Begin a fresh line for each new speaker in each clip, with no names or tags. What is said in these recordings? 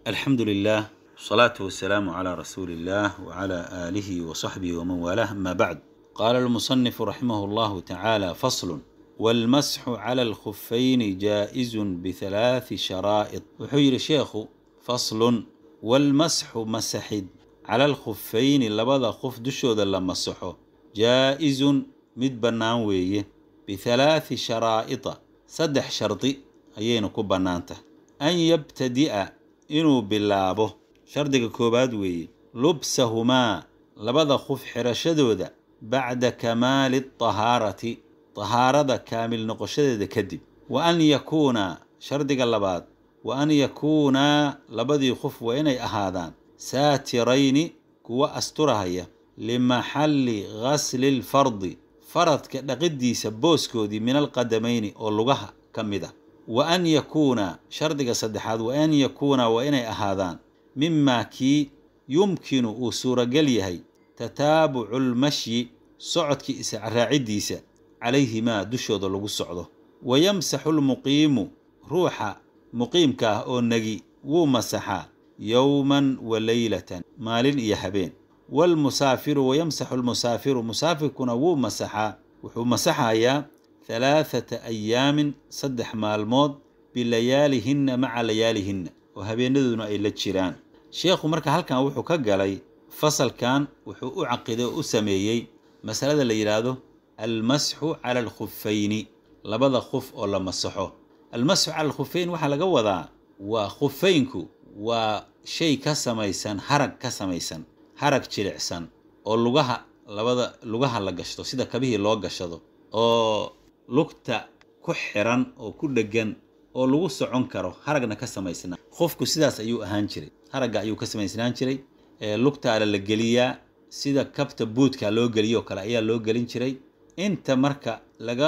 الحمد لله والصلاة والسلام على رسول الله وعلى آله وصحبه ومن والاه، أما بعد. قال المصنف رحمه الله تعالى: فصل: والمسح على الخفين جائز بثلاث شرائط. وحير الشيخ: فصل: والمسح مسحد على الخفين لبض خف دشود لمسحه جائز مد بنان ويه بثلاث شرائط سدح شرطي أيين كبنانته. أن يبتدئ inuu bilaabo shardiga koobaad weeye lubsahumaa labada khuf xirashadooda bacda kamaali tahaarati tahaarada kaamil noqoshadeeda kadib wa an yakuuna shardiga labaad wa an yakuunaa labadii khuf waa inay ahaadaan saatirayni kuwa asturahaya limaxalli ghasli lfardi faradka dhaqidiisa booskoodii min alqadamayni oo lugaha ka mid a وأن يكون شرطك صدحات وأن يكون وإني أهادان مما كي يمكن أسورة قليهي تتابع المشي صعدك راعديسة عليهما دشود لغو الصعده ويمسح المقيم روح مقيم كاه أو نجي ومسحا يوما وليلة مال يحبين والمسافر ويمسح المسافر مسافر كنا ومسحا ومسحا يا 3 أيام صدح مالمود بليالهن مع ليالهن وهبيندنا إلى الجيران. شيخ مركه halkan wuxuu ka galay fasalkan wuxuu u caqiday u sameeyay masalada la yiraahdo al-mashu 'ala al-khuffayn labada khuf oo la masaxo. al-mashu 'ala al-khuffayn waxa laga wadaa waa khuffaynku waa shay ka samaysan harag jilicsan oo lugaha la gashto sida kabihii loo gashado oo lugta ku xiran oo ku dhagan oo lagu socon karo haragna ka samaysana qofku sidaas ayuu ahaan jiray haraga ayuu ka samaysnaan jiray lugta la galiya sida kabta buudka loo galiyo kale ayaa loo galin jiray inta marka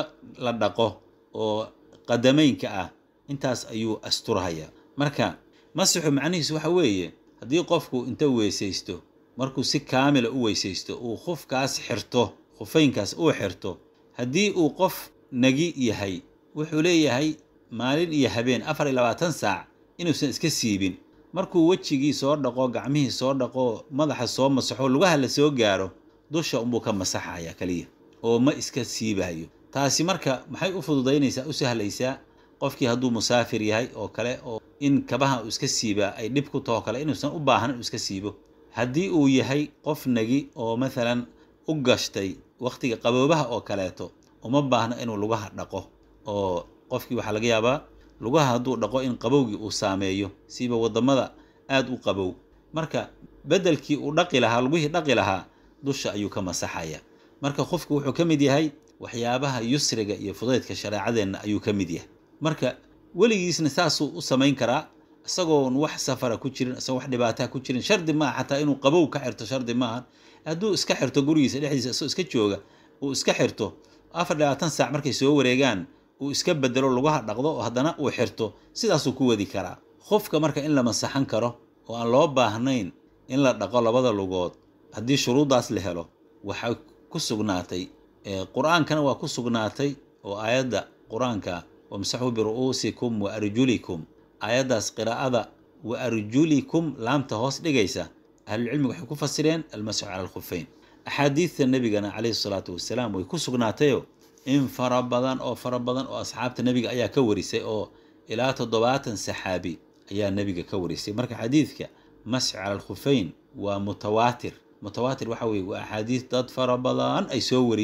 la dhaqo oo qadameynka ah intaas ayuu asturhaya. marka masxu macnihiisu waxa weeye hadii qofku inta weesaysto markuu si kaamil u weesaysto uu khufkaas xirto khufeynkaas uu xirto hadii uu qof nagi yahay wuxuu leeyahay maalin iyo habeen 24 saac inuusan iska siibin markuu wajigii soo dhaqo gacmihii soo dhaqo madaxa soo masaxo lugaha la soo gaaro dusha uu ka masaxaya kaliya oo ma iska siibayo. taasi marka maxay u fududeynaysaa u sahlaysaa qofkii hadduu musaafir yahay oo kale oo in kabaha uu iska siiba ay dhib ku taho kale inuusan u baahan inuu iska siibo. haddii uu yahay qof nagi oo مثلا u gashtay waqtiga qaboobaha oo kaleeto uma baahna inuu lugaha dhaqo oo qofkii waxa laga yaabaa lugaha hadduu dhaqo in qabowgii uu saameeyo siiba wadamada aad u qabow marka bedelkii uu dhaqi lahaa lugihii dhaqi lahaa dusha ayuu ka masaxaya. marka qofku wuxuu ka mid yahay waxyaabaha yusriga iyo fudaydka shariicadeena ayuu ka mid yahay. marka weligiisna saasuu u samayn karaa isagoo wax safara ku jirin isagoo wax dhibaato ku jirin shardi ma xataa inuu qabow ka xirto shardi ma hadduu iska xirto gurigiisa dhexdiisa isagoo iska jooga uu iska xirto 24 saac markay soo wareegaan uu iska bedelo lugaha dhaqdo oo haddana uu xirto sidaas uu ku wadi karaa. khufka marka in la masaxan karo oo aan loo baahnayn in la dhaqo labada lugood haddii shuruudaas la helo waxa ku sugnaatay quraankana waa ku sugnaatay oo aayada quraanka wamsahu bi ru'usikum wa arjulikum aayadaas qiraa'ada wa arjulikum laamta hoos dhigaysa ahlul cilmi waxay ku fasireen al-mashu 'ala al-khuffayn. أحاديث النبي عليه الصلاة والسلام ويكسر ناتيو إن فربضان أو أصحاب النبي أيا كوريسي أو إلى تضبات سحابي أيا النبي كوريسي. مرك حديثك مسح على الخفين ومتواتر وحوي وأحاديث ضد فربضان أي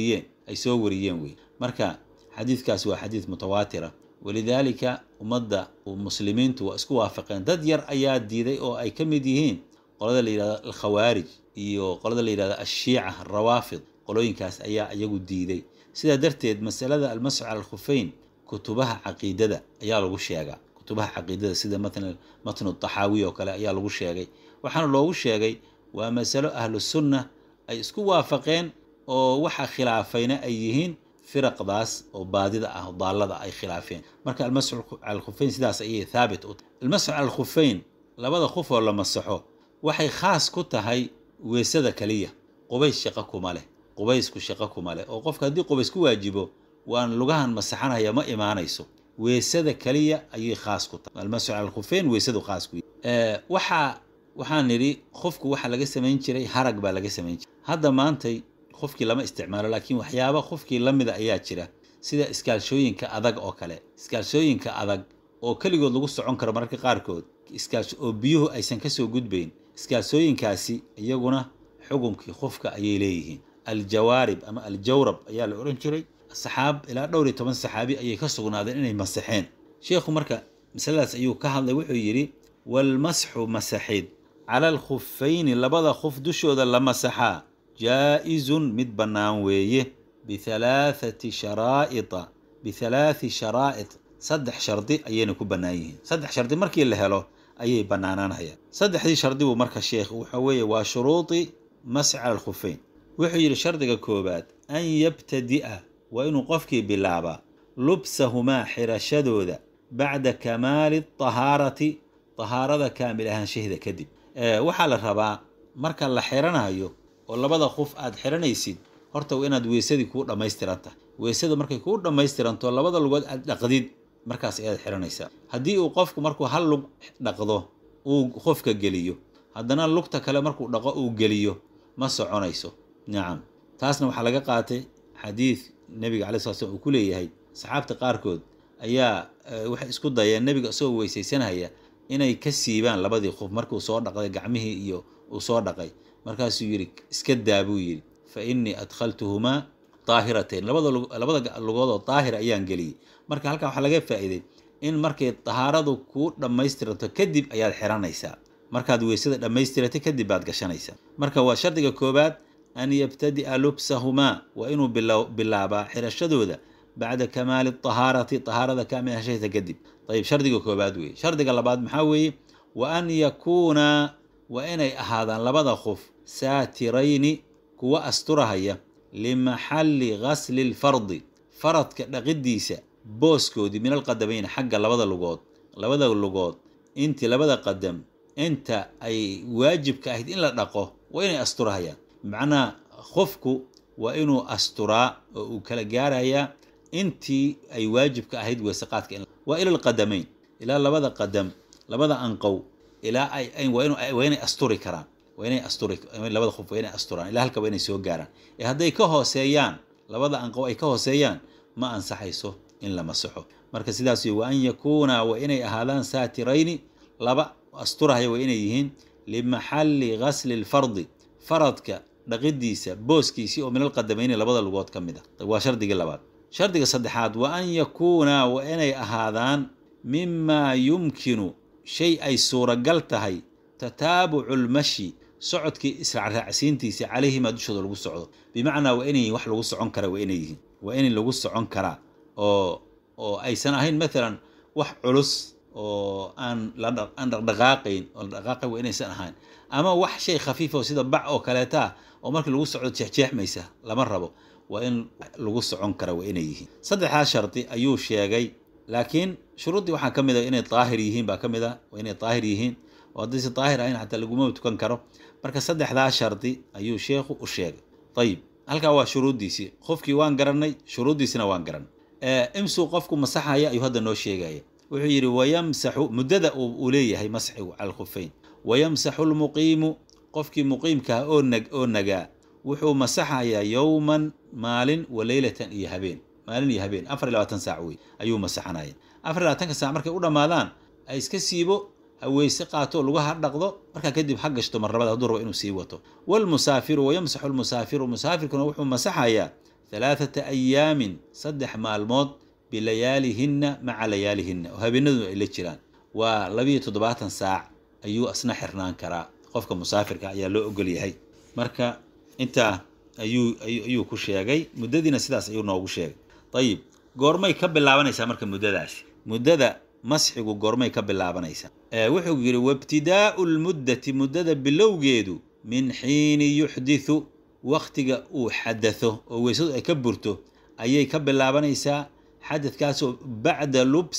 سوريين وي مرك حديث كاسوا حديث متواترة ولذلك ومضى ومسلمين واسكو وافقين ضد ير أيا ديدي أو أي كمديهين قلدا ليرا الخوارج iyo qolada la yiraahdo ash-shi'a ar-rawafid qolooyinkaas ayaa iyagu diiday. sida darteed masalada al-mas'u 'ala al-khuffayn kutubaha aqeedada ayaa lagu sheegaa sida mathalan matn at-tahawi oo kale ayaa lagu sheegay waxaana loogu sheegay waa masalo ahlu sunnah ay isku waafaqeen oo waxa khilaafayna ay yihiin firqadaas oo baadida ah daalada ay khilaafeen. marka al-mas'u 'ala al-khuffayn sidaas ayay thaabit al-mas'u 'ala al-khuffayn labada khuf oo la masaxo waxay khaas ku tahay weesada kaliya qubays shaqa kuma leh oo qofka hadii qubays ku waajibo waan lugahan masaxanaya ma iimaanayso weesada kaliya ayay khaas ku tahay almasxu cala alkhuffayn weesadu khaas ku waxaan nidhi qofku waxa laga samayn jiray harag baa laga samayn jiray hadda maantay qofkii lama isticmaalo laakiin waxyaaba qofkii la mida ayaa jira sida iskaalshooyinka adag oo kale iskaalshooyinka adag oo keligood lagu socon karo mararka qaarkood oo biyuhu aysan ka soo gudbayn iskaalshooyinkaasi iyaguna xukunkii qofka ayay leeyihiin aljawaarib ama aljawrab ayaa la oran jiray saxaab ilaa dhowr iyo 10 saxaabi ayay ka sugnaadeen inay masaxeen sheekhu marka masaladaas ayuu ka hadlay wuxuu yidhi walmasxu masaxid cala alkhufayni labada khuf dushooda la masaxaa jaa'izun mid bannaan weeye bihalaathati sharaa'id saddex shardi ayayna ku bannaan yihiin saddex shardi markii la helo ayay bannaanaanayaan saddexdii shardi buu marka sheekh waxa weeye waa shuruudi masxi cala alkhufayn wuxuu yidhi shardiga koobaad an yabtadi'a waa inuu qofkii bilaabaa lubsahumaa xirashadooda bacda kamaali tahaarati tahaarada kaamil ahaanshaheeda kadib waxaa la rabaa marka la xiranayo oo labada khuf aad xiranaysid horta waa inaad weesadii kuu dhammaystiran tahay weesada markay kuu dhammaystiranto labada lugood aad dhaqdid markaas ayaad xiranaysaa haddii uu qofku markuu hal lug dhaqdo uu khufka geliyo haddana lugta kale markuu dhaqo uu geliyo ma soconayso nacam taasna waxaa laga qaatay xadiid nebiga calai sala slam uu ku leeyahay saxaabta qaarkood ayaa waxay isku dayeen nebiga isagoo weysaysanaya inay ka siibaan labadii khuf markuu soo dhaqday gacmihii iyo uu soo dhaqay markaasuu yidhi iska daa buu yidhi fa innii adkhaltuhumaa daahiratayn labada lugood oo daahir ayaan geliyey marka halkan waxaa laga faa'iiday in markay tahaaradu kuu dhammaystiranto kadib ayaad xiranaysaa markaad weysada dhammaystiratay kadib baad gashanaysaa marka waa shardiga koobaad an yabtadi'a lubsahumaa waa inuu bilaabaa xirashadooda bacda kamaali tahaarati tahaarada kaamil ahaanshaheeda kadib ayib shardiga koobaad weeye shardiga labaad maxaa weeye wa an yakuunaa waa inay ahaadaan labada khuf saatirayni kuwa asturahaya limaxalli ghasli lfardi faradka dhaqidiisa booskoodii min alqadamayni xagga labada lugood intii labada qadam inta ay waajibka ahayd in la dhaqo waa inay asturahayaan bimacnaa khufku waa inuu asturaa oo uu kala gaarayaa intii ay waajibka ahayd weesaqaadka waa ila alqadamayn ilaa labada qadam labada anqow ilaa waa inay asturi karaan labada khuf waa inay asturaan ilaa halka waa inay soo gaaraan hadday ka hooseeyaan labada anqow ay ka hooseeyaan ma ansaxayso in la masaxo marka sidaas wa an yakuunaa waa inay ahaadaan saatirayni laba asturahaya waa inay yihiin limaxalli ghasli lfardi faradka dhaqidiisa booskiisii oo min alqadamayni labada lugood ka mid ah waa shardigii labaad shardiga saddexaad wa an yakuunaa waa inay ahaadaan mimaa yumkinu shay ay suuragal tahay tataabucu lmashi socodkii israacraacsiintiisa calayhimaa dushooda lagu socdo bimacnaa waa inay wax lagu socon kara waa inay yihiin waa in lagu socon karaa oo aysan ahayn maalan wax culus oo aan dhaqdhaqaaqayn oo la dhaqaaqay waa inaysan ahayn ama wax shay khafiif oo sida bac oo kaleeta oo markii lagu socdo jeexjeexmaysa lama rabo waa in lagu socon kara waa inay yihiin saddexdaas shardi ayuu sheegay laakiin shuruuddii waxaa ka mid a inay daahir yihiin baa ka mid ah waa inay daahir yihiin oo haddayse daahir ahayn xataa laguma tukan karo marka saddexdaas shardi ayuu sheekhu u sheegay ayib halkaa waa shuruuddiisii qofkii waan garannay shuruuddiisina waan garannay imsuu qofku masaxaya ayuu hadda noo sheegaya wuxuu yidhi wayamsaxu muddada uu leeyahay masxigu cala alkhufayn wayamsaxu lmuqiimu qofkii muqiimkaah oo nagaa wuxuu masaxayaa yowman maalin wa leylatan iyo habeen 24 saac wey ayuu masaxanaya 24 saac markay u dhammaadaan ay iska siibo haweyse qaato lugaha dhaqdo markaa kadib ha gashto mar labada hadduu rabo inuu sii wato walmusaafiru wayamsaxu lmusaafiru musaafirkuna wuxuu masaxayaa 3 ayaamin 3 maalmood bilayaalihinna maca layaalihinna oo habeenaduna ay la jiraan waa 27 saac ayuu asna xirnaan karaa qofka musaafirka ayaa loo ogol yahay marka intaa ayuu ku sheegay muddadiina sidaas ayuu noogu sheegay ayib goormay ka bilaabanaysaa marka muddadaasi muddada masxigu goormay ka bilaabanaysaa wuxuu yidhi wabtidaa'u lmuddati muddada bilowgeedu min xiini yuxdithu waktiga uu xadatho oo weysadu ay ka burto ayay ka bilaabanaysaa xadadkaasoo bacda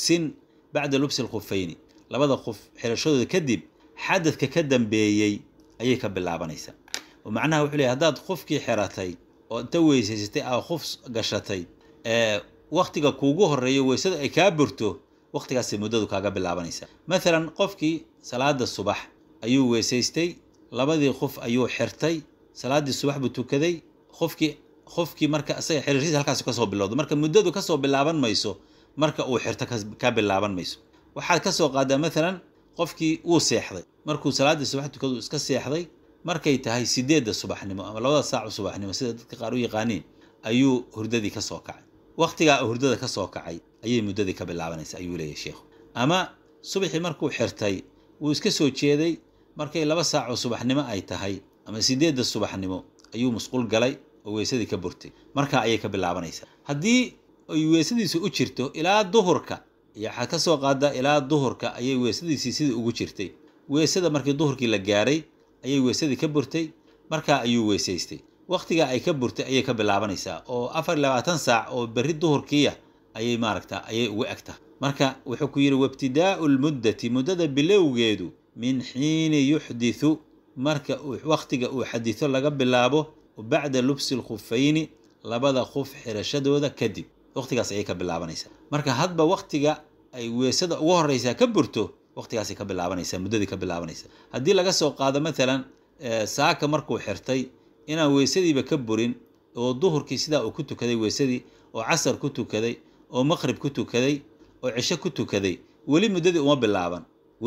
lubsi alkhufayni labada khuf xirashadooda kadib xadadka ka dambeeyey ayay ka bilaabanaysaa oo macnaha wuxuu leeyahay haddaad khufkii xiratay oo inta weysaysatay aa khuf gashatay waqtiga kuugu horeeyo weysada ay kaa burto waqtigaasay muddadu kaaga bilaabanaysaa. Mathalan qofkii salaada subax ayuu weysaystay, labadii qof ayuu xirtay, salaadii subax buu tukaday, qofkii marka asaga xiriirkiisa halkaas ka soo bilowdo. Marka muddadu ka soo bilaaban mayso marka uu xirto ka bilaaban mayso. waxaad ka soo qaadaa mathalan qofkii uu seexday markuu salaadii subax tukado iska seexday markay tahay 8 subaxnimo ama 2 saac subaxnimo sida dadka qaar u yaqaaniin ayuu hurdadii ka soo kacay. waqtiga hurdada ka soo kacay ayay muddadii ka bilaabanaysaa ayuu leeyahay sheekhu. ama subaxii markuu xirtay wuu iska soo jeeday markay 2 saac subaxnimo ay tahay ama 8 subaxnimo ayuu musqul galay oo weysadii ka burtay. marka ayay ka bilaabanaysaa. haddii ay weysadiisu u jirto ilaa duhurka waxaa ka soo qaadaa ilaa duhurka ayay weysadiisii sidii ugu jirtay. weysada markii duhurkii la gaaray ayay weysadii ka burtay, markaa ayuu weysaystay. waqtiga ay ka burtay ayay ka bilaabanaysaa oo 24 saac oo berri duhurkiiya ayay maaragtaa ayay ugu egtaa. marka wuxuu ku yiri wabtidaa'u lmuddati muddada bilowgeedu min xiini yuxdithu marka waqtiga uu xaditho laga bilaabo bacda lubsi lkhufayni labada khuf xirashadooda kadib waqtigaas ayay ka bilaabanaysaa. marka hadba waqtiga ay weysada ugu horeysaa ka burto waqtigaasay ka bilaabanaysaa, muddadii ka bilaabanaysaa. haddii laga soo qaado mathalan saaka markuu xirtay inaan weysadiiba ka burin oo duhurkii sidaa uu ku tukaday weysadii oo casar ku tukaday oo maqrib ku tukaday oo cisho ku tukaday weli muddadii uma bilaaban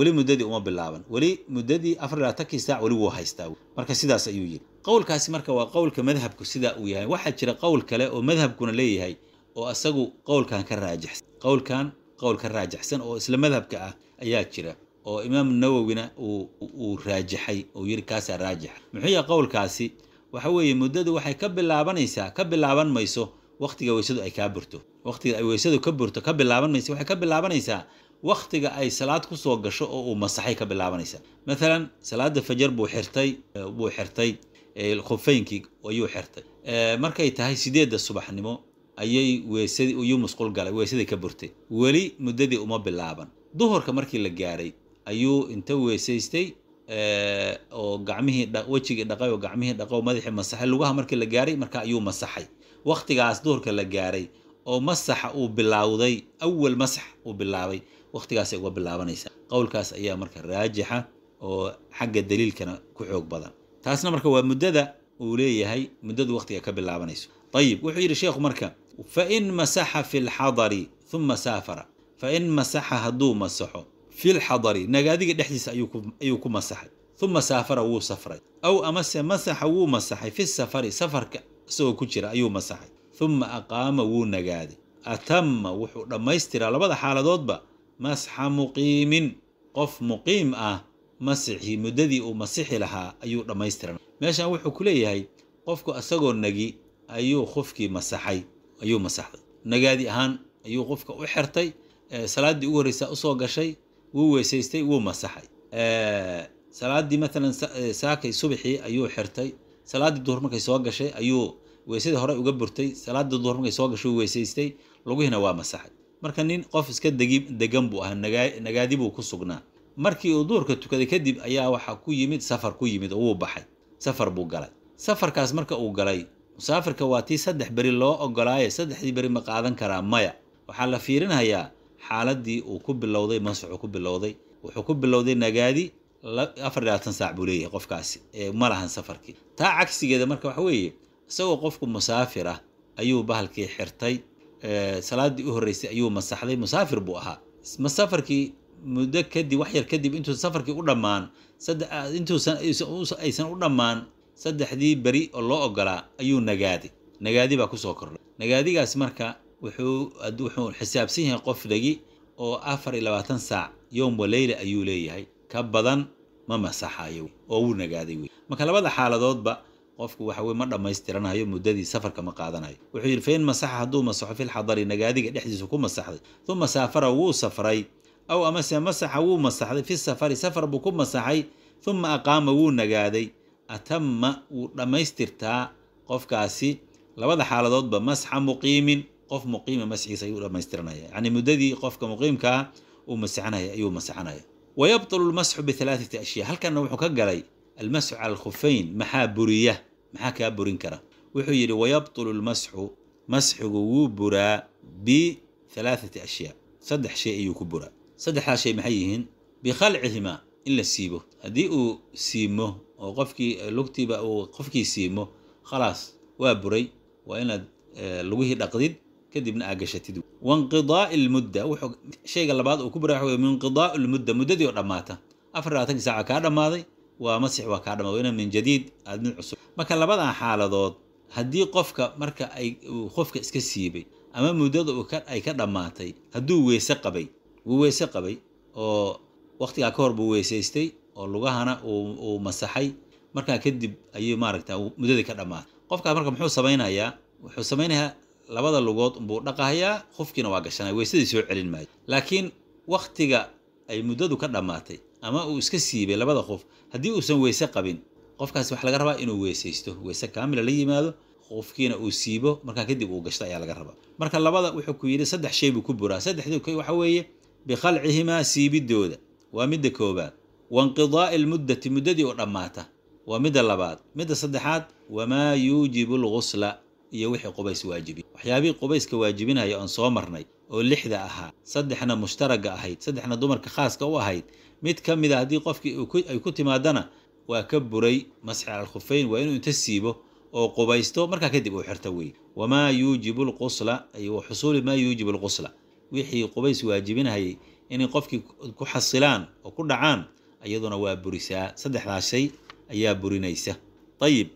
weli muddadii 24 saac weli wuu haystaa. marka sidaas ayuu yiri. qowlkaasi marka waa qowlka madhabku sida uu yahay. waxaa jira qowl kale oo madhabkuna leeyahay oo asagu qowlkan ka raajixsan oo isla madhabka ah ayaa jira oo imaam nawawina uu raajaxay oo yiri kaasa raajix. muxuu yahay qowlkaasi? waxa weeye muddadu waxay ka bilaaban mayso waqtiga weysadu ay ka burto. waqtiga ay weysadu ka burto ka bilaaban mayso, waxay ka bilaabanaysaa waqtiga ay salaad ku soo gasho oo uu masaxay ka bilaabanaysaa. mathalan salaada fajr buu xirtay khufaynkii ayuu xirtay markay tahay 8 subaxnimo ayay weysadii ayuu musqul galay, weysadii ka burtay, weli muddadii uma bilaaban. duhurka markii la gaaray ayuu inta weysaystay oo gacmihii wajigii dhaqay oo gacmihii dhaqay madaxii masaxay, lugaha markii la gaaray marka ayuu masaxay. waqtigaas duhurka la gaaray oo masaxa uu bilowday awal masax uu bilaabay waqtigaas ay uga bilaabanaysaa. qowlkaas ayaa marka raajixa oo xagga daliilkana ku xoog badan. taasna marka waa muddada uu leeyahay muddadu waqtiga ka bilaabanayso. طيب wuxuu yiri sheekhu marka فإن مسح في الحضر ثم سافر فإن مسح هدو مسحه في الحضر نغاديga dhexdiisa ayuu ku masaxay ثم سافر wuu safray أو مسح wuu masaxay في السفر safarka isagoo ku jira ayuu masaxay ثم أقام wuu nagaaday أتم wuxuu dhamaystiraa labada xaaladoodba masxa muqiimin qof muqiim ah masixi muddadii uu masixi lahaa ayuu dhamaystiran. meeshan wuxuu ku leeyahay qofku asagoo nagi ayuu qofkii masaxay ayuu masaxday nagaadi ahaan ayuu qofka u xirtay salaadii ugu horeysa u soo gashay wuu weysaystay wuu masaxay. salaadii mathalan saakay subaxii ayuu xirtay, salaadii duhur markay soo gashay ayuu weysadii hore uga burtay, salaadii duhur markay soo gashay wuu weysaystay, lugihiina waa masaxay. marka nin qof iska degan buu ahaa, nagaadi buu ku sugnaa. markii uu duhurka tukaday kadib ayaa waxa ku yimid safar ku yimid oo uu baxay, safar buu galay. safarkaas marka uu galay musaafirka waa tii 3 bari loo ogolaayo 3 bari ma qaadan karaa maya. waxaa la fiirinayaa xaaladii uu ku bilowday masxu ku bilowday. wuxuu ku bilowday nagaadi 24 saac buu leeyahay qofkaasi ma lahan safarkii. taa cagsigeeda marka waxa weeye isagoo qofku musaafir ah ayuu bahalkii xirtay, salaadii u horeysay ayuu masaxday, musaafir buu ahaa. safarkii muddo kadib wax yar kadib intuu safarkii u dhamaan aysan u dhamaan 3 bari oo loo ogolaa ayuu nagaadi baa ku soo kordhay. nagaadigaas marka wuxuu xisaabsan yahay qof dhagi oo 24 saac yawm wa layla ayuu leeyahay, ka badan ma masaxayo oo uu nagaaday. marka labada xaaladoodba qofku waxa weey ma dhamaystiranayo muddadii safarka ma qaadanayo. wuxuu yiri feen masaxa haduu masaxo fil xadari nagaadiga dhexdiisa ku masaxday thumma saafara wuu safray aw masaxa wuu masaxday fi safari safar buu ku masaxay thumma aqaama wuu nagaaday atama wuu dhamaystirtaa qofkaasi labada xaaladoodba masxa muqiimin qof muqiima masxiisa ayuu dhamaystiranaya. yani muddadii qofka muqiimka uu masaxanaya ayuu masaxanaya. ويبطل المسح ب3 أشياء. halkan wuxuu ka galay المسح على الخفين maxaa buriya maxaa ka burin kara. wuxuu yiri ويبطل المسح masxigu wuu buraa بثلاثة أشياء صدح شيء يكبره صدح شيء محيهن بخلعهما إلا سيبه هدي سيمه أو قفكي لقتي أو قفكي سيمه خلاص وابري وإن لويه الأقديد كدبنا أجشتدو وانقضاء المدة شيء قال بعض وكبره من انقضاء المدة مدة ورماته أفراتك ساعة كذا ماضي ومسح وكذا ماضي من جديد أدن العصر ما كان لبعض حالة ضد هدي قفك مركا أي قفك إسكسيبي ama muddada ay ka dhamaatay haduu weese qabay oo waqtiga ka hor buu weesaystay oo lugahana uu masaxay marka kadib ayuu maaragtaa muddada ka dhamaatay qofka marka wuxuu sameeynayaa labada lugood buu dhaqahayaa qofkina waa gashanay weesadii soo celin maayo laakiin waqtiga ay muddadu ka dhamaatay ama uu iska siibay labada qof hadii uu san weese qabin qofkaas wax laga rabaa inuu weesaysto weese kaamil la yimaado qofkiina uu siibo marka kadib uu gashto ayaa laga rabaa marka labada wuxuu ku yiri saddex shay buu ku buraa saddexdu waxa weeye bikhalcihima siibidooda waa midda koobaad wanqidaa almuddati muddadii oo dhamaata waa midda labaad midda saddexaad wama yujibu alghusla iyo wixii qubays waajibi waxyaabii qubayska waajibinaya aan soo marnay oo lixda ahaa saddexna mushtaraga ahayd saddexna dumarka khaaska u ahayd mid kamid ah hadii qofkii ay ku timaadana waa ka buray masx al-khuffayn waa inuu inta siibo oo qubaysto marka kadib uu xirto way wama yujibu alghusla ay husul ma yujibu alghusla wixii qubays waajibinahay in qofkii ku xasilaan oo ku dhacaan ayaduna waa burisaa saddexdaas shay ayaa burinaysa tayib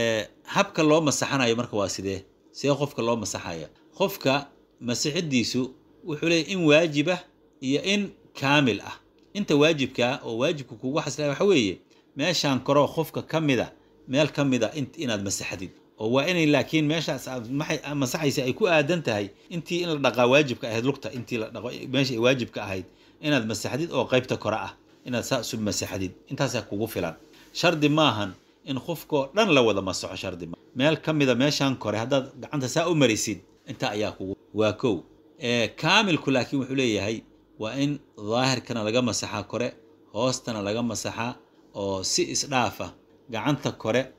habka loo masaxanayo marka waa sidee qofka loo masaxaya qofka masaxidiisu wuxuu leeyahay in waajiba iyo in kaamil ah inta waajibka oo waajibku kugu xasilay waxa weeye meeshan koro qofka kamida meel kamida inaad masaxdid oo waa inay laakiin meeshaas masaxaysa ay ku aadan tahay intii in la dhaqaa waajibka ahayd lugta intii la dhaqo meesha ay waajibka ahayd inaad masaxdid oo qaybta kore ah inaad saasu masaxdid intaas kugu filan shardi maahan in qofko dhan la wada masaxo shardi meel kamida meeshan kore hadaad gacanta saa u marisid inta ayaa kugu waa kow kaamilku laakiin wuxuu leeyahay waa in daahirkana laga masaxa kore hoostana laga masaxa oo si isdhaafa gacanta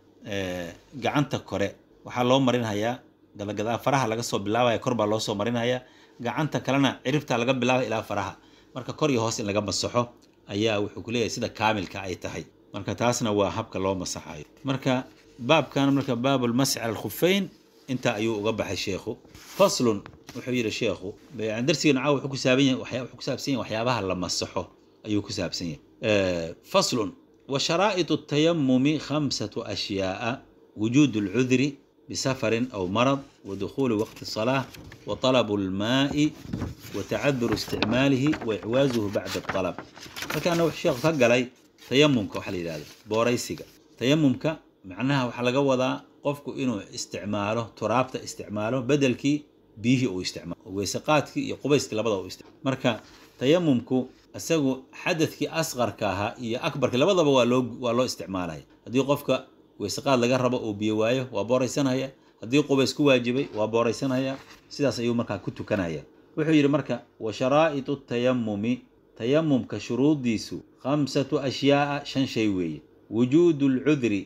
kore waxa loo marinayaa galagada faraha laga soo bilaabay kor baa loo soo marinayaa gacanta kalena ciribta laga bilaabay ilaa faraha marka kor iyo hoos in laga masaxo ayaa wuxuu ku leeyahay sida kaamilka ay tahay marka taasna waa habka loo masaxayo marka baabkan marka baabul masx al-khuffayn inta ayuu uga baxay sheekhu faslun wuxuu yiri sheekhu bayaan darsiga caaw wuxuu ku saabsan yahay waxyaabaha la masaxo ayuu ku saabsan yahay faslun وشرائط التيمم 5 أشياء وجود العذر بسفر أو مرض ودخول وقت الصلاة وطلب الماء وتعذر استعماله وإعوازه بعد الطلب فكان الشيخ فقلي تيممك وحلي ذلك بوريسيك تيممك معناها وحلقة وضع قفك إنه استعماله ترابط استعماله بدلك بيه أو استعماله ويسقاتك يقبيسك لبضا أو استعماله مركا تيممك أسأقو حدثك أصغر كاها إيا أكبر كلابضا waa loo isticmaalaya hadii qofka weesaqaad laga rabo oo biyo waayo waa booraysanaya hadii qubays ku waajibay waa booraysanaya sidaas ayuu markaa ku tukanaya wuxuu yiri marka wa sharaa'itu tayammumka shuruudiisu 5 ashyaa 5 shay weeye wujuudul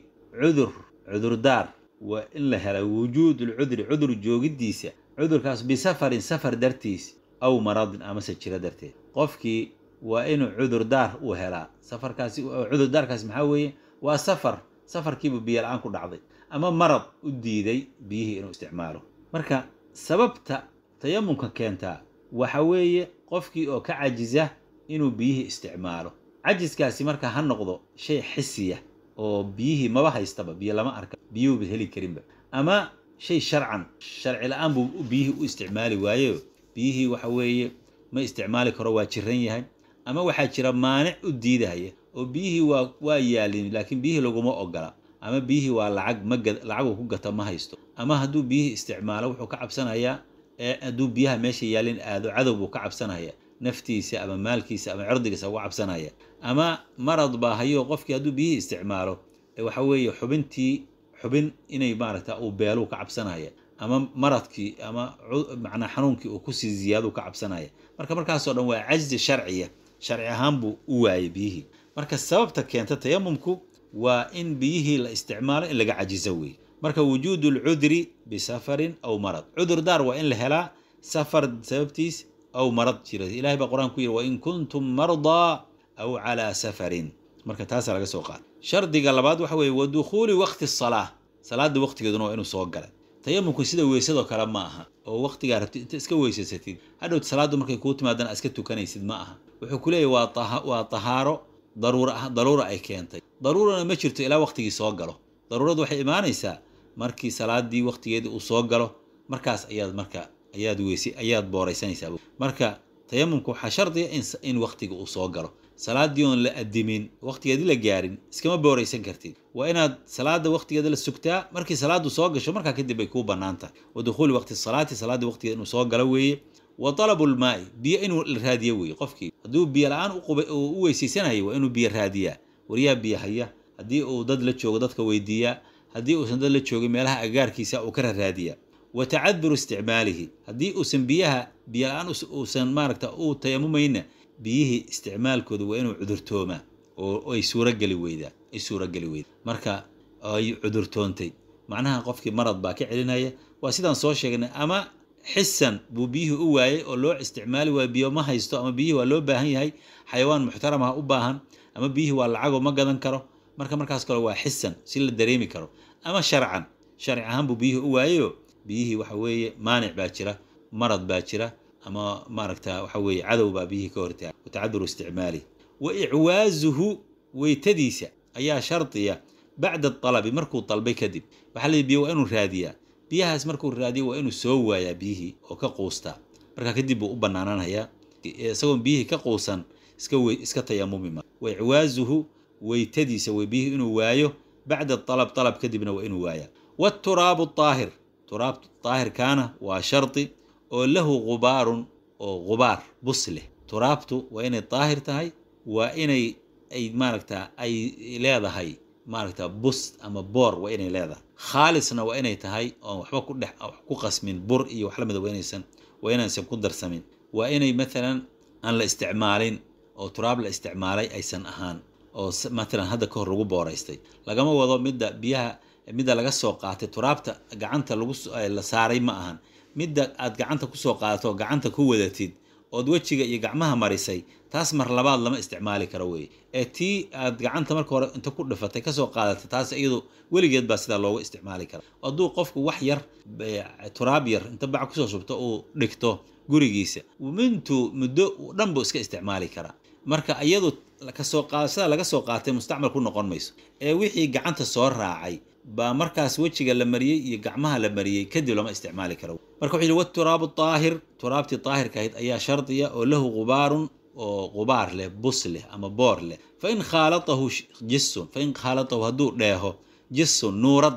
udhr dar wa in la helo wujuudul udhr joogidiisa udhrkaas bi safar dartiis aw marad ama sajira darteed qofkii waa inuu cudur daar u helaa safarkaasi cudur daarkaas maxaa weeye waa safarkiiba biyo la'aan ku dhacday ama marad u diiday biyihii inuu isticmaalo marka sababta tayammumka keenta waxa weeye qofkii oo ka cajiza inuu biyihii isticmaalo cajiskaasi marka ha noqdo shay xisiya oo biyihii maba haystaba biyo lama arka biyuhu bid heli karinba ama shay sharci la'aan buu biyihii u isticmaali waayo biyihii waxa weeye ma isticmaali karo waa jiran yahay ama waxa jira maanic u diidaya oo biyihii waa yaalin laakiin biyihii laguma ogola ama biyihii waa lacag ku gata ma haysto ama haduu biyihii isticmaalo wuxuu ka cabsanayaa haduu biyaha meesha yaalin aado cadow buu ka cabsanayaa naftiisa ama maalkiisa ama cirdigiisa uga cabsanaya ama marad baa hayo qofkii haduu biyihii isticmaalo waxa weeye xubin inay maaragtaa uu beelo ka cabsanaya ama maradkii ama macna xanuunkii uu ku sii ziyaado ka cabsanaya markaas oo dhan waa ajzi sharci ahaan buu u waayay biyihii marka sababta keenta tayammumku waa in biyihii la isticmaalo in laga cajizo weey marka wujuudu lcudri bisafarin aw marad cudur daar waa in la helaa safar sababtiis aw marad jira ilaahay baa qur-aan ku yidhi wain kuntum mardaa aw calaa safarin marka taasaa laga soo qaada shardiga labaad waxa weeye wa dukhuuli waqti asalaa salaada waqtigeeduna waa inuu soo galay tayamumku sida weysadoo kale ma aha oo waqtigaa rabtid inta iska weysasatid hadhowt salaadu markay kuu timaadana iska tukanaysid ma aha wuxuu ku leeyahy waa tahaaro daruura ay keentay daruurana ma jirto ilaa waqtigii soo galo daruuradu waxay imaanaysaa markii salaadii waqtigeedii uu soo galo markaas ayaad booraysanaysaa marka tayamumku waxaa shardiya in waqtiga uu soo galo salaadii oon la adimin waqtigeedii la gaarin iskama booraysan kartid waa inaad salaada waqtigeeda la sugtaa markii salaadu soo gasho markaa kadib bay kuu bannaan tahay wa dukhuuli waqti salaati salaada waqtigeeda inuu soo galo weeye wa talabu lmaa'i biyo inuu la raadiyo weeye qofkii hadduu biyo la-aan u weysaysanayo waa inuu biyo raadiyaa waryaa biyo haya haddii uu dad la joogo dadka weydiiyaa haddii uusan dad la joogin meelaha agaarkiisa uu ka raadiyaa wa tacaduru isticmaalihi haddii uusan biyo la-aan uusan maaragta u tayamumayna biyihii isticmaalkooda waa inuu cudurtoomaa oo ay suurageli weydaa marka ay cudurtoontay macnaha qofkii marad baa ka celinaya waa sidaan soo sheegnay ama xisan buu biyihii u waayay oo loo isticmaali waaya biyo ma haysto ama biyihii waa loo baahan yahay xayawaan muxtaramaha u baahan ama biyihii waa lacagoo ma gadan karo markaas kale waa xisan si la dareemi karo ama sharci ahaan buu biyihii u waayayo biyihii waxa weeye maanic baa jira marad baa jira ama maaragta waxa weeye cadow baa biyihii ka hortaaga watacaduru isticmaalihi wa icwaazuhu weytadiisa ayaa shardiya bacda talabi markuu dalbay kadib waxaa la yidhi biyo waa inuu raadiyaa biyahaas markuu raadiyo waa inuu soo waayaa biyihii oo ka quustaa markaa kadib buu u bannaanaanayaa isagoon biyihii ka quusan iska tayamumi ma wa icwaazuhu weytadiisa way biyihii inuu waayo bacda talab kadibna waa inuu waayaa waaturaabu aahir turaabtu daahirkaana waa shardi oo lahu gubaarun oo gubaar bus leh turaabtu waa inay daahir tahay waa inay ay leedahay maaragta bus ama boor waa inay leedahay khaalisna waa inay tahay oon waxba ku qasmin bur iyo wax lamida waa inaysan ku darsamin waa inay maalan aan la isticmaalin oo turaab la isticmaalay aysan ahaan oo maalan hadda ka hor lagu booraystay lagama wado midda laga soo qaatay turaabta gacanta la saaray ma ahan midda aad gacanta kusoo qaadato gacanta ku wadatid ood wejiga iyo gacmaha marisay taas mar labaad lama isticmaali karo weye ee tii aad gacanta marka hore inta ku dhifatay kasoo qaadatay taas iyadu weligeed baa sidaa loogu isticmaali kara hadduu qofku wax yar turaab yar inta bac kusoo shubto uu dhigto gurigiisa muddo dhan buu iska isticmaali karaa marka iyadu kasoo qaadashada laga soo qaatay mustacmal ku noqon mayso ee wixii gacanta soo raacay baa markaas wejiga la mariyey iyo gacmaha la mariyey kadib lama isticmaali karo marka wuxuu yidhi waturaabu aahir turaabtii daahirka ahayd ayaa shardiya oo lahu gubaarun oo gubaar leh bus leh ama boor leh fain khaalatahu hadduu dheeho jisun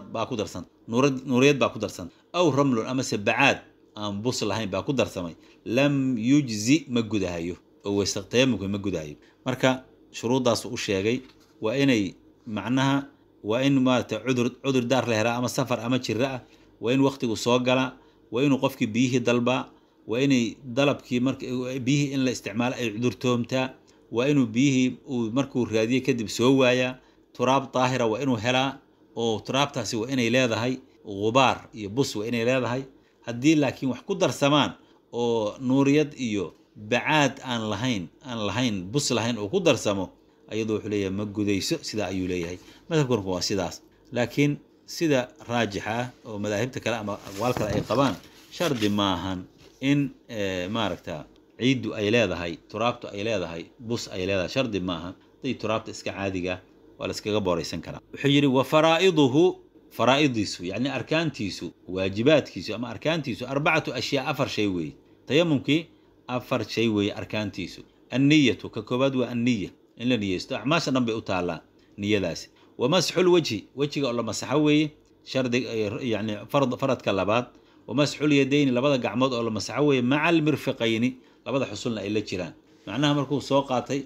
nuuriyad baa ku darsan aw ramlun amase bacaad aan bus lahayn baa ku darsamay lam yujzi ma gudahayo oo tayamumka ma gudahayo marka shuruuddaas u sheegay waa inay macnaha waa in maaragta cudur daar la helaa ama safar ama jira ah waa in waqtigu soo galaa waa inuu qofkii biyihii dalbaa waa inay dalabkii biyihii in la isticmaalo ay cudurtoomtaa waa inuu biyihii markuu raadiyey kadib soo waayaa turaab daahira waa inuu helaa oo turaabtaasi waa inay leedahay gubaar iyo bus waa inay leedahay haddii laakiin wax ku darsamaan oo nuuriyad iyo bacaad aan lahayn bus lahayn oo ku darsamo ayadoo wuxuu leeyahay ma gudayso sidaa ayuu leeyahay madhabkanku waa sidaas laakiin sida raajixa ah oo madaahibta kale ama aqwaal kale ay qabaan shardi maahan in maaragta ciiddu ay leedahay turaabtu ay leedahay bus ay leedahay shardi maahan haday turaabta iska caadiga waa la iskaga booraysan karaa wuxuu yidhi wa faraa'idiisu yacni arkaantiisu waajibaadkiisu ama arkaantiisu 4 ashyaa 4 shay weeye tayamumkii 4 shay weeye arkaantiisu anniyatu ka koobaad waa anniya in la niyeysto acmaasha dhan bay u taallaa niyadaasi wamasxul wejiga oo la masaxo weeye shardiga yani faradka labaad wamasxul yadayni labada gacmood oo la masaxo weeye maca almirfiqayni labada xusulna ay la jiraan macnaha markuu soo qaatay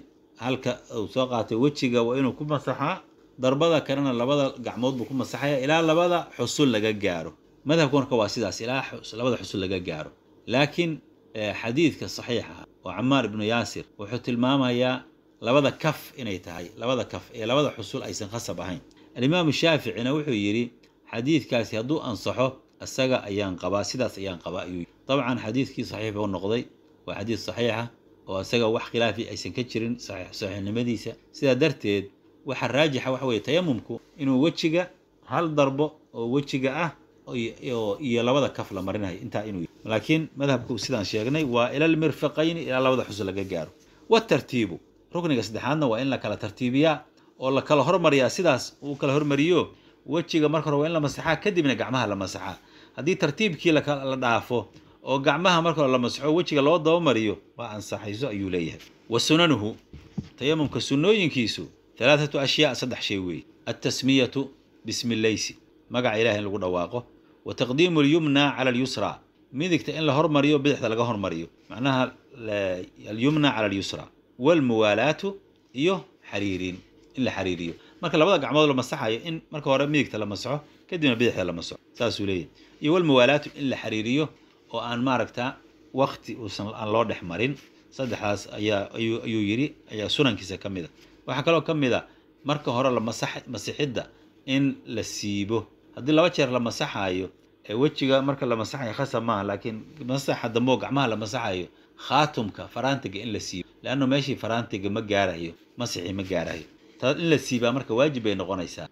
wejiga waa inuu ku masaxaa darbada kalena labada gacmood buu ku masaxaya ilaa labada xusul laga gaaro madhabku marka waa sidaas ilaa labada xusul laga gaaro laakiin xadiidka saxiixa oo Camaar ibn Yaasir wuxuu tilmaamayaa labada kaf inay tahay labada kaf ee labada xusul aysan khasab ahayn al-Imam Shaafi'ina wuxuu yiri حديث كاسي هدو أنصحه السجا أيان قبا سداس أيان قبا طبعا حديث كي صحيح والنقضي وحديث صحيحة وسجا وح خلافي أي سنكتشرين صحيح نمديسة سدا درتيد وح راجحة وحوي تيممكو إنه وجهه هل ضربه وجهه iyo labada kaf la marinayo inta inuu laakiin madhabku sidaan sheegnay waa ila mirfaqayn ila labada xus laga gaaro wa tartiibu rukniga saddexaadna waa in la kala tartiibiyaa oo la kala hormariyaa sidaas uu kala hormariyo wajiga marka hore waa in la masaxaa kadibna gacmaha la masaxaa hadii tartiibkii la dhaafo oo gacmaha marka la masaxo wajiga loo daba mariyo waa ansaxayso ayuu leeyahay wasunanuhu tayammumka sunnooyinkiisu thalathatu ashyaa saddex shay weey at-tasmiyatu bismillaahi magaca ilaahay in lagu dhawaaqo وتقديم اليمنى على اليسرى ميدكت إن له هرمريو بدحت لقى هرمريو معناها اليمنى على اليسرى والموالاة حريرين إلا حريريو marka labada gacmood la masaxayo in marka hore midigta la masaxo kadibna bidixda la masaxo saas uu leeyahay iyo wal muwalaatu in la xariiriyo oo aan maaragta waqti aan loo dhexmarin saddexdaas ayuu yiri ayaa sunankiisa kamida waxa kale oo kamida marka hore la masixida in la siibo haddii laba jeer la masaxayo wajiga marka la masaxayo khasab ma laakiin masaxa dambo gacmaha la masaxayo khaatumka faraantiga in la siibo laano meeshii faraantiga ma gaarayo masixi ma gaarayo tad in la siiba marka waajib ay noqonaysaa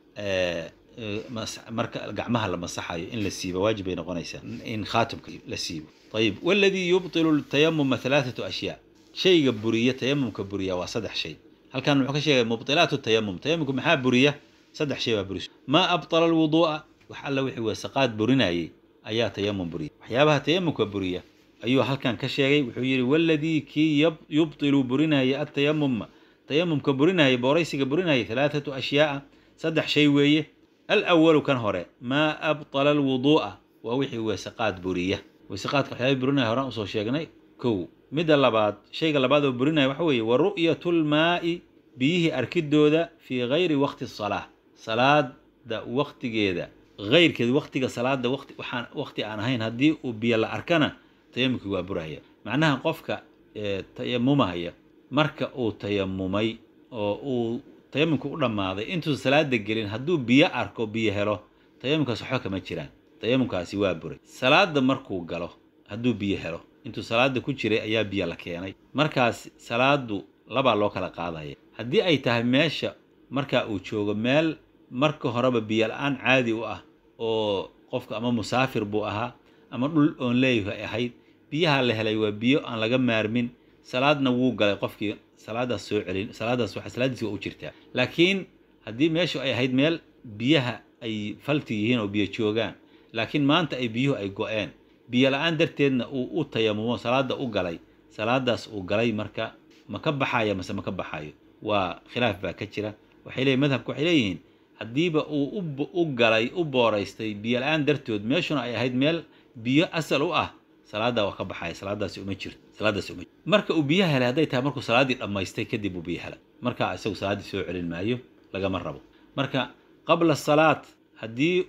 marka gacmaha la masaxayo in la siiba waajib ay noqonaysaa in khaatumka la siibo طيب والذي يبطل التيمم ثلاثه اشياء شيء بريه تيممك بريه وصدح شيء هل كان وحكى شيء مبطلات التيمم تيممك maxaa buriya saddex shay burish ma abtala alwudu'a وحلا وحي وسقاد بريناي ayaa tayammum buriya waxyaabaha tayammumka buriya ayuu halkan ka sheegay wuxuu yiri walladii ki yubtilu burinaay tayammumka burinaay booraysiga burinaay thalathatu ashyaa saddex shay weeye al-awwal kan hore ma abtala alwudu'a wa wixii wasaqad buriya wasaqadka waxyaabo burinaay hore u soo sheegnay kow mid labaad shayga labaad oo burinaay waxa weeye wa ru'yatul maa'i bihi arkidooda fi ghayri waqti as-salah salaada waqtigeeda غير كذا وقتك صلاة وقت أنا هين هدي وبيلا أركنا تيممك وابراهيا معناها قفك تيممها هي مركا أو تيممي أو تيممك ولا ماذا أنتوا صلاة دقيقين هدو بيا أركو بيا هلو تيممك صحوك ما تشيران تيممك سوى بري صلاة مركو قالو هدو بيا هلو أنتوا صلاة كوتشري أيا بيا لك يعني مركا صلاة لبا لوكا لقاضها هي هدي أي تهميشة مركا أو تشوغ مال marka horeba biyo la'aan caadi u ah oo qofka ama musaafir buu ahaa ama dhul oon leeyahay ahayd biyaha la helay waa biyo aan laga maarmin salaadna wuu galay qofkii salaadaas soo celin salaadaas waxa salaadiisa u jirtaa laakiin haddii meeshu ay ahayd meel biyaha ay falti yihiin oo biyo joogaan laakiin maanta ay biyuhu ay go'een biyo la'aan darteedna uu u tayammumo salaada u galay salaadaas uu galay marka ma ka baxayo mise ma ka baxayo waa khilaaf baa ka jira waxay leeyihiin madhabku waxay leeyihiin hadiiba uu u galay u booraystay biyo la'aan dartood meeshuna ay ahayd meel biyo asal u ah salaada waa ka baxay salaadaasi uma jirto marka uu biyaha helay haday tahay markuu salaadii dhamaystay kadib uu biyo helay marka isagu salaadii soo celin maayo laga ma rabo marka qabla salaat hadii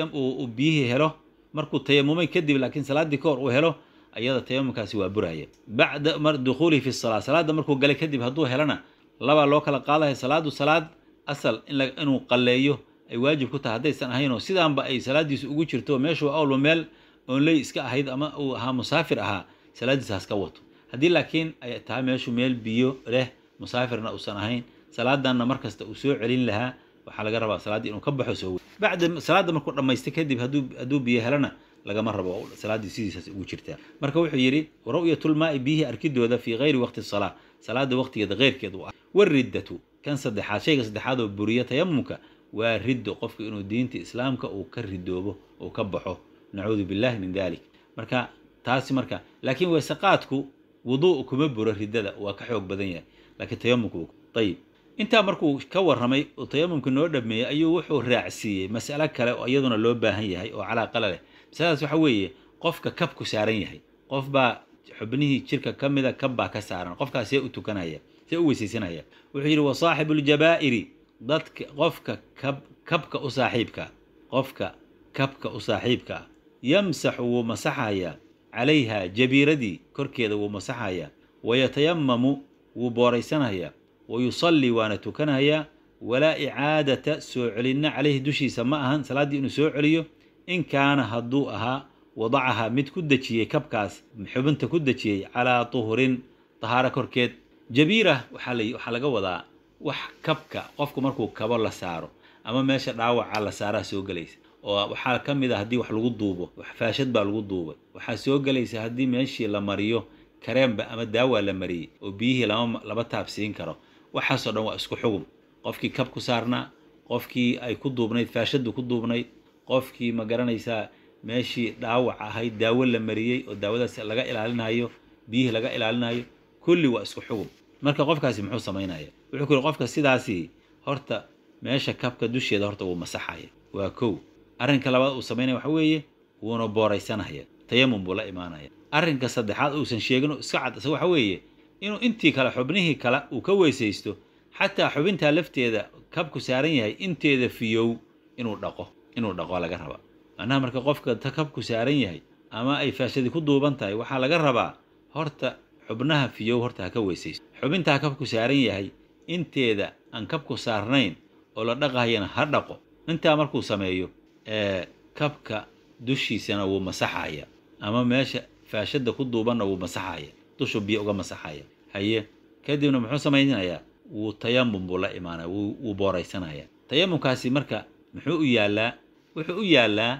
uu biyo helo markuu tayammumay kadib laakiin salaadii koor uu helo ayada tayammumkaasi waa buraya bacda dukhuli fi salaat salaada markuu galay kadib haduu helana laba loo kala qaadayo salaad asal inuu qaleeyo ay waajib ku tahay hadaysan ahayn oo sidaanba ay salaadiisu ugu jirto meeshu awlba meel oo lay iska ahayd ama uu ahaa musaafir ahaa salaadiisaas ka wato hadii laakiin ay tahay meeshu meel biyo leh musaafirna uusan ahayn salaadanna markasta uu soo celin lahaa waxa laga rabaa salaadii inuu ka baxo soo bacda salaada markuu dhameystay kadib haduu biyo helana laga ma rabo salaadii sidiisaas ugu jirtaa marka wuxuu yiri ru'yatul maa'i bihi arkidooda fi ghayri waqti as-salah salaada waqtigeeda gheyrkeedu ah wariddatu كان صدحات شيء صدحات بريه تيممك ورد قفك انه دينتي اسلامك او كردوبه او كبخو نعوذ بالله من ذلك marka taasi marka laakiin wasaqaadku wudu kuma buro ridada waa ka xoog badan yahay laakiin tayammumku طيب inta markuu ka waramay oo tayammumku noo dhameeyay ayuu wuxuu raacsiiyay mas'ala kale oo iyaduna loo baahan yahay oo calaaqa leh sidaas waxa weeye qofka kabku saaran yahay qof baa xubnihii jirka kamida kabba ka saaran qofkaas ee u tukanaya سوي سيسنايا وحير وصاحب الجبائر ضدك قفك كبك أصاحبك قفك كبك أصاحبك يمسح ومسحايا عليها جبيردي كركيد ومسحايا ويتيمم وبوريسنايا ويصلي وانا تكنايا ولا إعادة سوعلنا عليه دوشي سماها صلاة إنه سوعليه إن كان هدوءها وضعها مد كدتشي كبكاس محبنت كدتشي على طهر طهارة كركيد جبيرة وحلقة وضع وح كبكا قفكم مركو كبر لسارو أما ماشي دعوة على سارة سوق ليس وحال كم إذا هدي وح لقود دوبه وحفاشد بقى لقود دوبه وحسوق ليس هدي ماشي لمريو كريم بقى أما دعوة لمري وبيه لما بتعبسين كرو وحصل هو اسكو حكم قفكي كبكو سارنا قفكي أي كدو بنيت فاشد وكدو بنيت قفكي ما قرنيسا ماشي دعوة هاي دعوة لمريي والدعوة ده لقى إلى بيه لقى إلى كل واسكو حكم marka qofkaasi muxuu sameeynaya wuxuu ku qofka sidaasi horta meesha kabka dusheeda horta uu masaxaya waa koow arrinka labaad uu sameeynaya waxa weeye wuuna booraysanaya tayammum buu la imaanaya arrinka saddexaad uu san sheegin iska cad waxa weeye inuu intii kala xubnihii kala uu ka weesaysto xataa xubinta lafteeda kabku saaran yahay inteeda fiyow inuu dhaqo laga rabaa anaa marka qofka kabku saaran yahay ama ay faashadi ku duuban tahay waxa laga rabaa horta xubnaha fiyow horta ka weesaysto xubinta kabku saaran yahay inteeda aan kabku saarnayn oo la dhaqayana ha dhaqo inta markuu sameeyo kabka dushiisana wuu masaxaya ama meesha faashada ku duuban wuu masaxaya dushu biyo uga masaxaya haye kadibna muxuu sameeynayaa wuu tayammum buu la imaanaa wuu booraysanaya tayammumkaasi marka muxuu u yaalaa wuxuu u yaalaa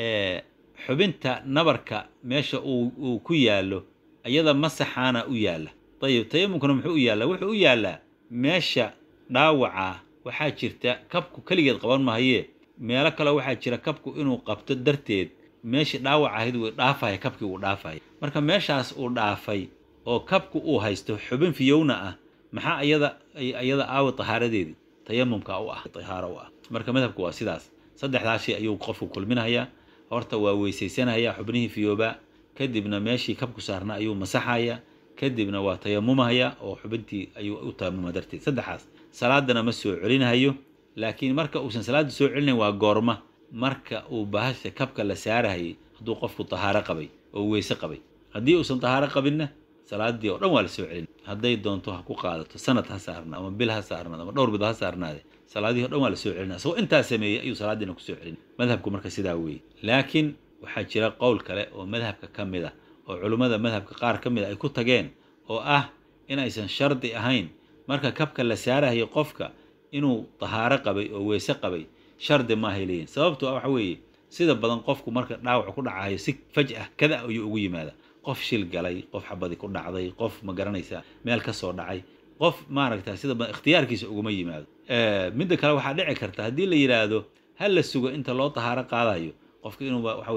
xubinta nabarka meesha uu ku yaalo ayada masaxana u yaala طيب tayammumkuna muxuu u yaala wuxuu u yaala meesha dhaawaca waxa jirta kabku kaligeed qaban maaye meelo kale waxa jira kabku inuu qabto darteed meesha dhaawaca ahayd uu dhaafay kabkii uu dhaafay marka meeshaas uu dhaafay oo kabku uu haysto xubin fiyowna ah maxaa ayada aaw tahaaradeedii tayammumka u ah tahaaro u ah marka madhabku waa sidaas saddexdaas shay ayuu qofku kulminaya horta waa weesaysanaya xubnihii fiyooba kadibna meeshii kabku saarna ayuu masaxaya kadibna waa tayammumaya oo xubintii ayuu u tayammuma darteed saddexaas salaadana ma soo celinayo laakiin marka uusan salaada soo celinayn waa goorma marka uu bahasha kabka la saarahay haduu qofku tahaaro qabay oo weeyse qabay hadii uusan tahaaro qabinna salaadii oo dhan waa la soo celin haday doonto ha ku qaadato sanad ha saarna ama bil ha saarna ama dhowr bil ha saarnaade salaadii oo dhan waa la soo celin soo inta sameeyay ayuu salaadina ku soo celin madhabku marka sidaa weey laakiin waxaa jira qowl kale oo madhabka kamid ah oo culimada madhabka qaar kamid ay ku tageen oo ah in aysan shardi ahayn marka kabka la saarayo qofka inuu tahaaro qabay oo weeyse qabay shardi ma helayeen sababtu waxa weeye sida badan qofku marka dhaawac ku dhacayo si faj'ah kada ayuu ugu yimaada qof shil galay qof xabadi ku dhacday qof ma garanaysa meel ka soo dhacay qof ma aragtaa sida badan ikhtiyaarkiisa ugu ma yimaado mid kale waxa dhici karta hadii la yiraahdo hal la sugo inta loo tahaaro qaadayo qofka inuu waxa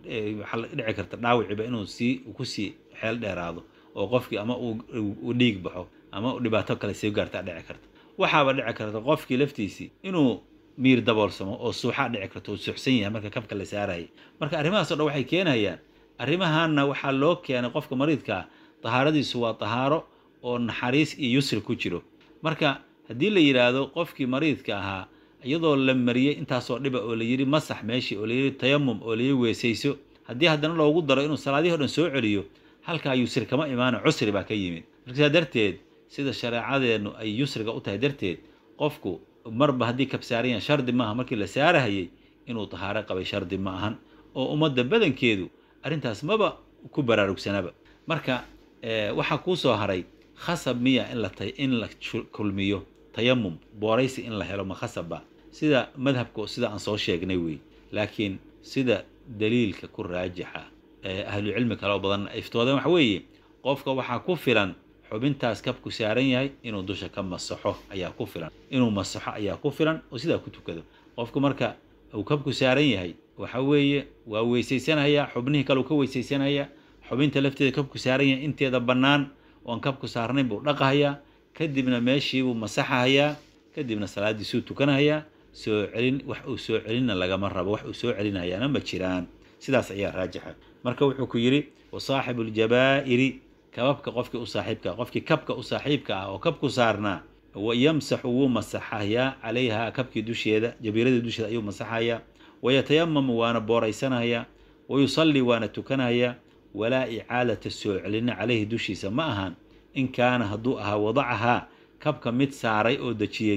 dhici karta dhaawiciba inuu ku sii xeel dheeraado oo qofkii ama uu dhiig baxo ama dhibaato kale soo gaarta dhici karta waxaaba dhici karta qofkii laftiisi inuu miir daboolsamo oo suuxa dhici karto oo suuxsan yahay marka kabka la saaray marka arrimahaas oo waxay keenayaan arrimahaana waxa loo keenay qofka mariidka tahaaradiisu waa tahaaro oo naxariis iyo yusri ku jiro marka hadii la yiraahdo qofkii mariidka ahaa iyadoo la mariyay intaas oo dhiba oo la yiri masax meeshii oo la yiri tayammum oo la yiri weesayso hadii haddana loogu daro inuu salaadii dhan soo celiyo halka yusri kama iimaan cusri baa ka yimid marka darteed sida shariicadeenu ay yusriga u tahay darteed qofku marba hadii kabsaariyan shardi maaha markii la saarahayay inuu tahaaro qabay shardi ma ahan oo umada badankeedu arintaas maba ku baraarugsanaba marka waxa ku soo haray khasab miya in la kulmiyo tayammum booraysi in la helo ma khasaba sida madhabku sida aan soo sheegnay weey laakiin sida daliilka ku raajixa ahlu cilmi kala badan iftoodan waxa weeye qofka waxa ku filan xubintaas kabku saaran yahay inuu dusha ka masaxo ayaa ku filan inuu masaxo ayaa ku filan oo sida ku tukado qofku marka uu kabku saaran yahay waxa weeye waa weesaysanaya xubnihi kale uu ka weesaysanaya xubinta lafteeda kabku saaran yahay inteeda banaan oo kabku saarnayn buu dhaqahaya kadibna meeshii uu masaxaya kadibna salaadii soo tukanaya soo celin wax uu soo celina laga rabo wax uu soo celinayana ma jiraan sidaas ayaa raajixa marka wuxuu ku yiri wasaahibul jabaa'iri kabka qofkii u saaxiibka qofkii kabka u saaxiibka ah oo kabku saarna ويمسح ومسحها عليها كبكي دوشيدا جبيرده دوشيدا ايو مسحها ويتيمم وانا بوريسنها ويصلي وانا تكنها ولا إعالة السؤال عليه دوشي سماها إن كان هدوءها وضعها كبك مد ساري أو دجيي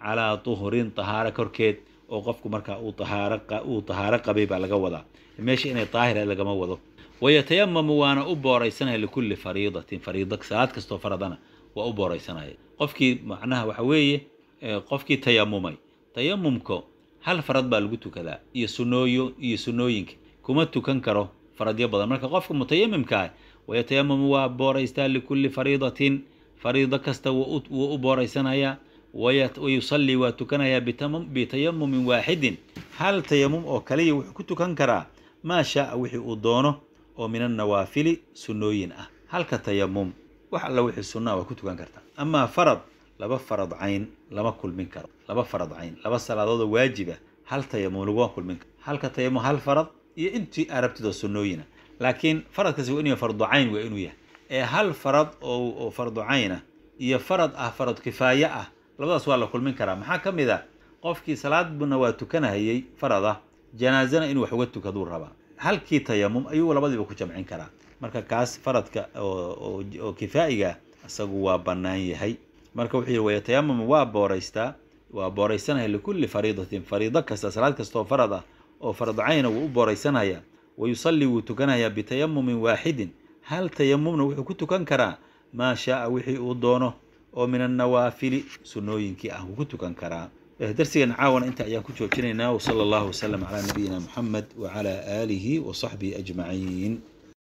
calaa tuhurin tahaaro korkeed oo qofku markaa uu tahaaro qabay baa laga wadaa meesha inay daahir lagama wado wayatayamamu waana u booraysanaya likulli fariidatin fariida salaad kastoo faradana waa u booraysanaya qofkii macnaha waxa weeye qofkii tayamumay tayamumko hal farad baa lagu tukadaa iyo sunnooyinka kuma tukan karo faradyo badan marka qofka mutayamimka wayatayamamu waa booraystaa likulli fariidatin fariido kasta wuu u booraysanaya ويصلي وتكنيا بتيمم واحد هل تيمم أو كلي وحكتكن كرا ما شاء وحي أدونه ومن النوافل سنوين هل كتيمم وحل وحي السنة وكتكن كرتا أما فرض لما فرض عين لما كل منكر لما فرض عين لما الصلاة واجبة هل تيمم لو كل منكر هل كتيمم هل فرض أنت أربت دو سنوين لكن فرض كسويني فرض عين وإنويه هل فرض أو فرض عينه هي فرض فرض كفاية labadaas waa la kulmin karaa maxaa ka mid ah qofkii salaad buna waa tukanayay farada janaazana inuu wax uga tukado raba halkii tayamum ayuu labadiiba ku jamcin karaa marka kaas faradka oo kifaa'iga asagu waa bannaan yahay marka wuxuu yiri wayatayamam waa booraysanaya likulli fariidatin fariida kasta salaad kasta oo farada oo farad ayna uu booraysanaya ويصلي وتكنها بتيمم واحد هل تيممنا wuxuu ku tukan karaa ma shaa wixii uu doono oo min an-nawaafil sunnooyinkii ah ku tukan karaa darsigan caawan inta ayaan ku joojinaynaa sallallahu alayhi wa sallam ala nabiyina Muhammad wa ala alihi wa sahbihi ajma'in